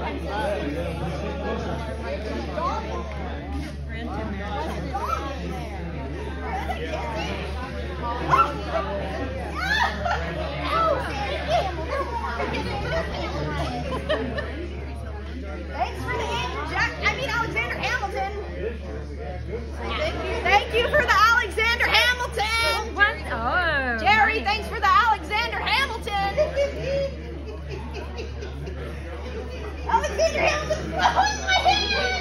Thanks for the Alexander Hamilton. Thank you for the Alexander Hamilton. What? Oh. Jerry, nice. thanks for the Alexander Hamilton. Alexander Hamilton, oh my hand!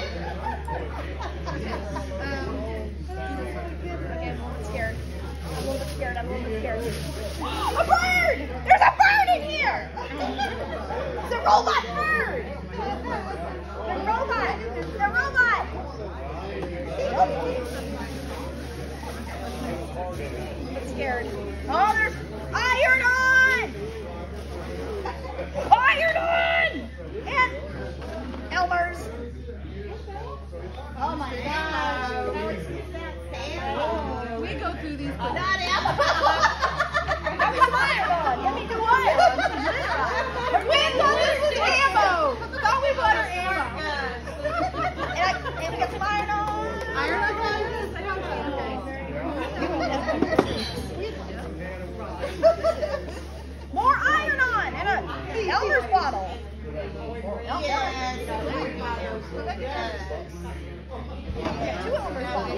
I'm a little bit scared. I'm a little bit scared. A bird! There's a bird in here! It's a robot bird! The robot! The robot! I'm scared. Oh, there's Iron On! Iron On! And Elmer's. Oh my gosh. We go through these. Not Emma. That's Iron On. Let me do Iron On. We thought this was ammo. Thought we bought her ammo. And we got some Iron On. Iron On. More Iron On and a Elmer's bottle. Yes. Two Elmer's bottles.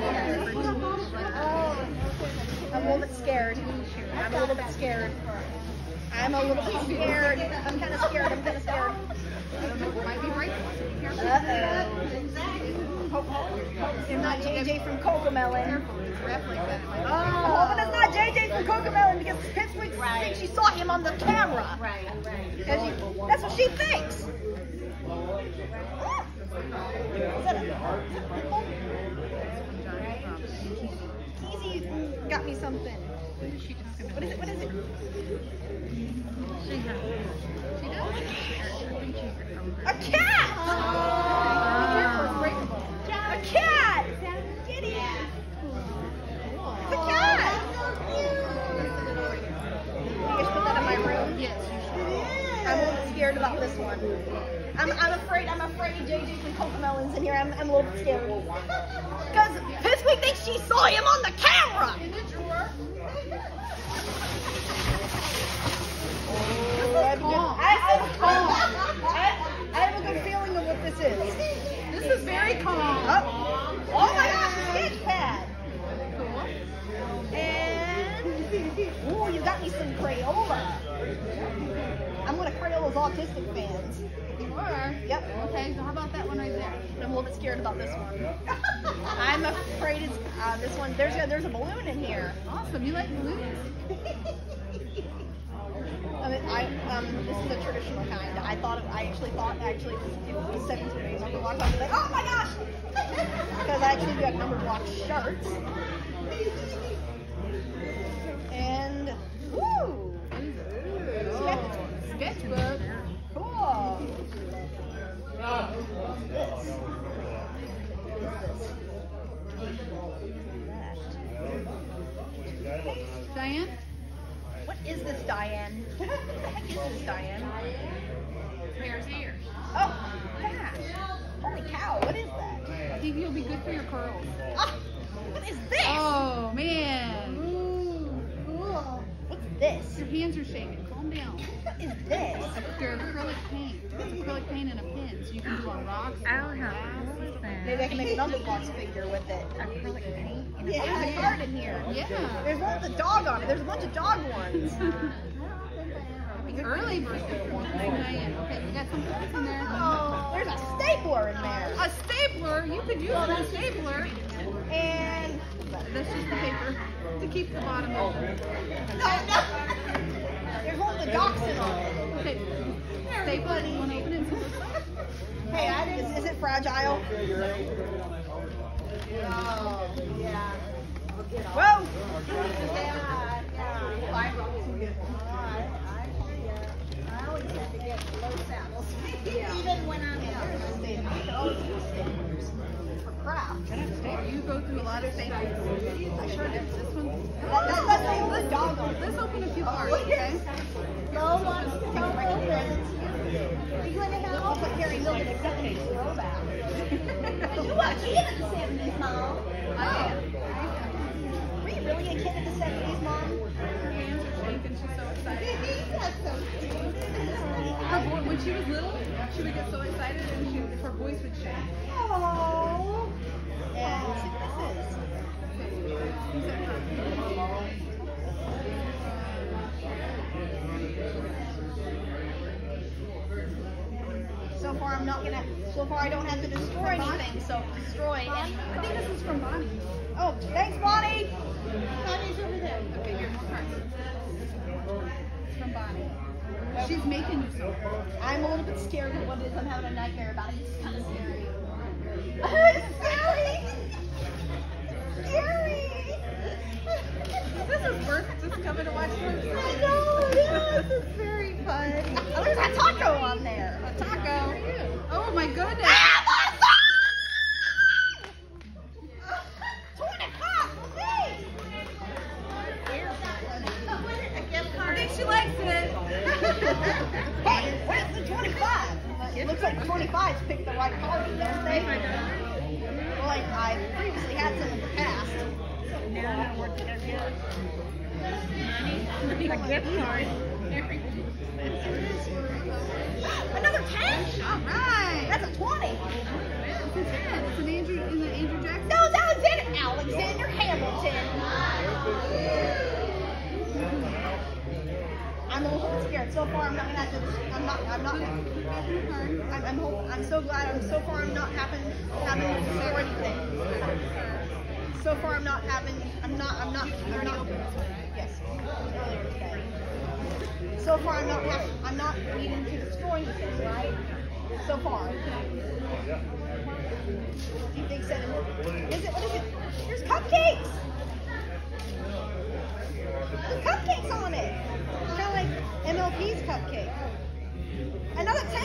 I'm a little bit scared. I'm a little bit scared. I'm a little bit scared. I'm kind of scared. I'm kind of scared. Might be right. Hope it's not JJ from Cocomelon. Rep like that. Hoping it's not JJ from Cocomelon because Pittsburgh thinks she saw him on the camera. Right. That's what she thinks. Is that a Keezy got me something. What is it? What is it? She does. A cat! A cat! Kitty! It's a cat! You guys put that in my room? Yes, you should. I'm a little scared about this one. I'm afraid JJ from Cocomelon's in here. I'm a little bit scared. Because Pittsburgh thinks she saw him on the camera! In the drawer. I have a good feeling of what this is. This is very calm. Oh my gosh, a sketch pad. Cool. And ooh, you got me some Crayola. I'm one of Crayola's autistic fans. You are? Yep. Okay, so how about that one right there? I'm a little bit scared about this one. I'm afraid it's this one. There's a balloon in here. Awesome. You like balloons? This is a traditional kind. I actually thought it was 17 days number block. I was like, oh my gosh! Because I actually got number block shirts. And woo! Sketchbook. Cool. Diane? What is this, Diane? What the heck is this, Diane? Hair's here. Oh, gosh. Holy cow, what is that? I think you'll be good for your curls. Ah, what is this? Oh, man. Ooh, cool. What's this? Your hands are shaking. Calm down. What is this? They're acrylic paint. It's acrylic paint and a pin, so you can do on rocks. I don't know. What is that? Maybe I can make a Numberbox figure with it. Acrylic paint? Yeah, there's a card in here. Yeah. There's one with a dog on it. There's a bunch of dog ones. Early birthday. Diane. Okay, we got something else in there. Oh, there's a stapler in there. A stapler? You could use a stapler. And That's just the paper to keep the bottom open. no. There's one with a dachshund on it. Okay. Staple it. You want to open it? Hey, is it fragile? Oh, yeah. Whoa! I always have to get low saddles, even when I'm out. For craft. You go through a lot of staples. I sure did. This one. Let's dog on it. Let's open a few cards, okay? Low wants to go open. Are you going to help? Harry Milton a kid in the 70s, Mom. Were you really a kid in the 70s, Mom? Her hands are shaking. She's so excited. That's so cute. When she was little, she would get so excited and her voice would shake. Oh. And so far I'm not gonna. So far I don't have to destroy anything. So destroy and. I think this is from Bonnie. Oh, thanks, Bonnie. Bonnie's over there. Okay, here's more cards. It's from Bonnie. She's making you something. I'm a little bit scared of what it is. I'm having a nightmare about it. It's kind of scary. It's scary. Scary. This is worth just coming to watch her. I know. Yeah, this is very fun. Oh, there's a taco on there. A taco. Oh my goodness. I think she likes it. Hey, where's the 25? It looks like the 25s picked the right party, don't they? Well, I previously had some in the past. Now I'm gonna work it out here. A gift card. Another 10? All right. That's a 20. It's an Andrew in the Andrew Jackson. No, it's Alexander Hamilton. I'm a little scared. So far, I'm not gonna have to. I'm so glad. So far, I'm not having to do anything. So far, I'm not. They're not. Yes. Earlier today. So far, I'm not needing to destroy anything, right? So far. Do you think so? Is it? What is it? There's cupcakes. There's cupcakes on it. It's kind of like MLP's cupcake. Another 10.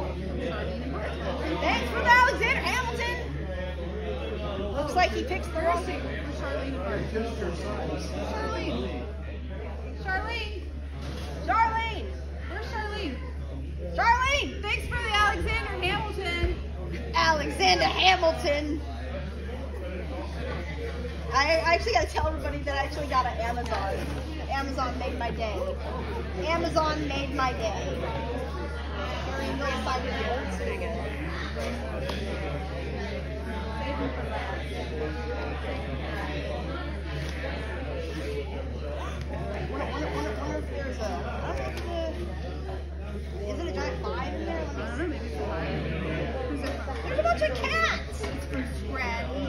Thanks for the Alexander Hamilton. Looks like he picks the wrong thing. Charlene. Where's Charlene? Charlene. Thanks for the Alexander Hamilton. Alexander Hamilton. I actually got to tell everybody that I actually got an Amazon. Amazon made my day. Amazon made my day. Very excited here. Wonder if there's a. I don't know if is it a giant 5 in there? I don't know, maybe it's a lie. Who's it from? There's a bunch of cats. It's from Scratchy.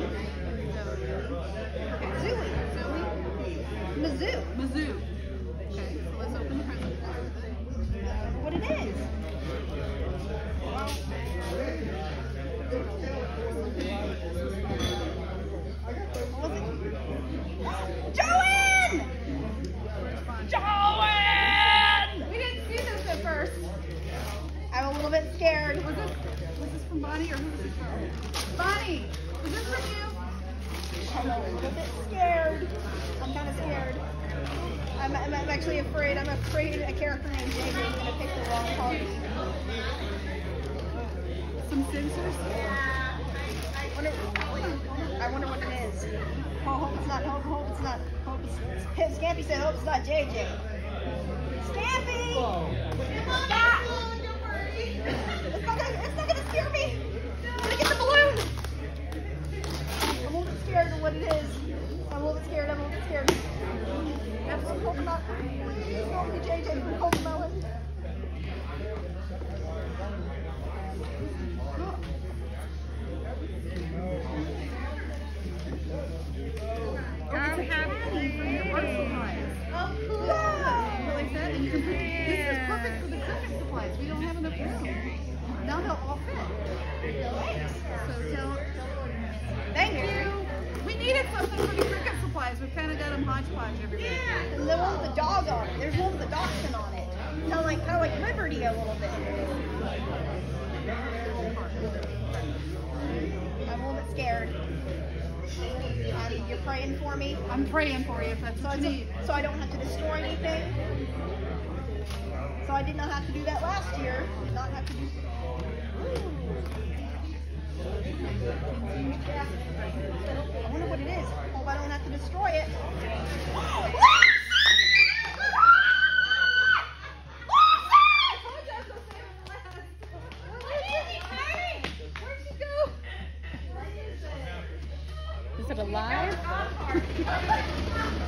Zooey. Mizzou. Mizzou. Okay, so let's open the present. What it is. What was it? Joanne! Joanne! We didn't see this at first. I'm a little bit scared. Was this from Bonnie or who was this from? Bonnie! Was this from you? I'm a little bit scared. I'm kind of scared. I'm actually afraid. I'm afraid a character named JJ is going to pick the wrong party. Some sensors? I wonder what it is. Hope it's not. Hope it's not. Scampy said, hope it's not JJ. Scampy! Stop! It's not going to scare me. I'm going to get the balloon. I'm a little bit scared of what it is. I'm a little bit scared. That's some coconut. Please don't be JJ from Cocomelon. It's a happy for your art supplies. Oh, cool. Like that, and you can put, this is perfect for the cricket supplies. We don't have enough room. Now they'll all fit. So thank you. We needed something for the cricket supplies. We've kind of got them hodgepodge everywhere. Yeah, and the one with the dog on it. There's one with the dachshund on it. Kind of like Liberty a little bit. I'm a little bit scared. You're praying for me? I'm praying for you if that's what you need. So I don't have to destroy anything? So I did not have to do that last year. Did not have to do. Ooh. it alive?